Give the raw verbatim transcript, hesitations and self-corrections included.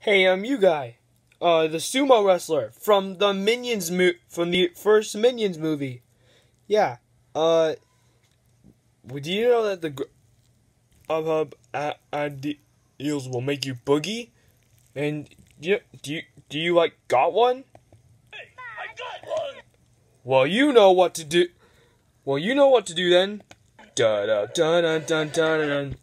Hey, um, you guy, uh, the sumo wrestler from the Minions mo- from the first Minions movie. Yeah, uh, do you know that the grubhub ideals will make you boogie? And do you, do you, do you like got one? Hey, I got one! Well, you know what to do. Well, you know what to do then. Da da da da da da da.